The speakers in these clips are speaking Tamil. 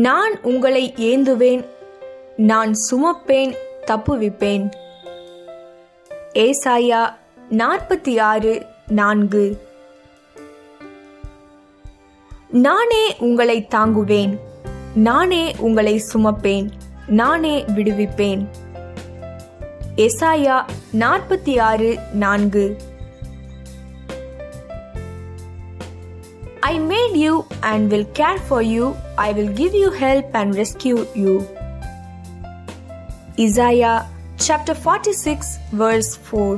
நான் உங்களை ஏந்துவேன், நான் சுமப்பேன், தப்புவிப்பேன். ஏசாயா 46:4. நானே உங்களை தாங்குவேன், நானே உங்களை சுமப்பேன், நானே விடுவிப்பேன். ஏசாயா 46:4. I made you and will care for you. I will give you help and rescue you. Isaiah chapter 46 verse 4.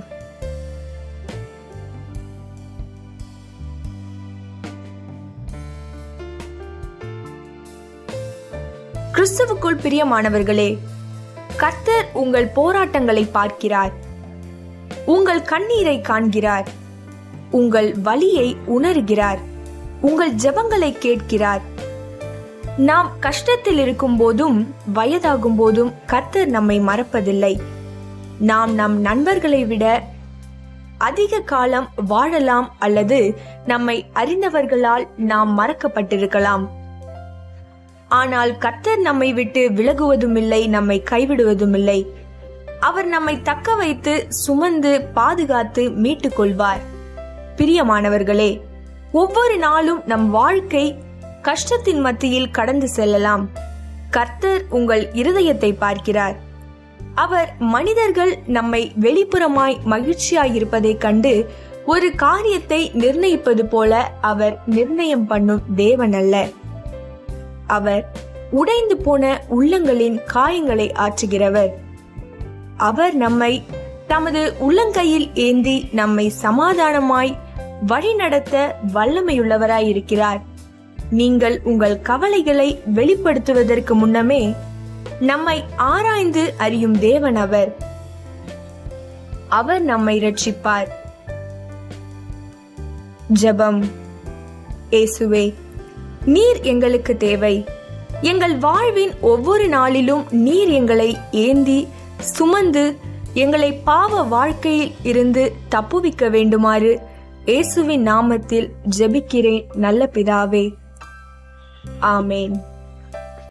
கிறிஸ்துவுக்குள் பிரியமானவர்களே, கர்த்தர் உங்கள் போராட்டங்களை பார்க்கிறார், உங்கள் கண்ணீரை காண்கிறார், உங்கள் வலியை உணர்கிறார், உங்கள் ஜெபங்களை கேட்கிறார். நாம் கஷ்டத்தில் இருக்கும் போதும் வயதாகும் போதும் கர்த்தர் நம்மை மறப்பதில்லை. நாம் நம் நண்பர்களை விட அதிக காலம் வாழலாம் அல்லது நம்மை அறிந்தவர்களால் நாம் மறக்கப்பட்டிருக்கலாம். ஆனால் கர்த்தர் நம்மை விட்டு விலகுவதும் இல்லை, நம்மை கைவிடுவதும் இல்லை. அவர் நம்மை தக்க வைத்து சுமந்து பாதுகாத்து மீட்டுக் கொள்வார். பிரியமானவர்களே, ஒவ்வொரு நாளும் நம் வாழ்க்கை கஷ்டத்தின் மத்தியில் கடந்து செல்லலாம். கர்த்தர் உங்கள் இருதயத்தை பார்க்கிறார். அவர் மனிதர்கள் நம்மை வெளிப்புறமாய் மகிழ்ச்சியாயிருப்பதைக் கண்டு ஒரு காரியத்தை நிர்ணயிப்பது போல அவர் நிர்ணயம் பண்ணும் தேவன் அல்ல. அவர் உடைந்து போன உள்ளங்களின் காயங்களை ஆற்றுகிறவர். அவர் நம்மை தமது உள்ளங்கையில் ஏந்தி நம்மை சமாதானமாய் வழிநடத்த வல்லமையுள்ளவராயிருக்கிறார். நீங்கள் உங்கள் கவலைகளை வெளிப்படுத்துவதற்கு முன்னமே நம்மை ஆராய்ந்து அறியும் தேவன் அவர். அவர் நம்மை இரட்சிப்பார். ஜெபம். இயேசுவே, நீர் எங்களுக்கு தேவை. எங்கள் வாழ்வின் ஒவ்வொரு நாளிலும் நீர் எங்களை ஏந்தி சுமந்து எங்களை பாவ வாழ்க்கையில் இருந்து தப்புவிக்க வேண்டுமாறு இயேசுவின் நாமத்தில் ஜெபிக்கிறேன் நல்ல பிதாவே. ஆமேன்.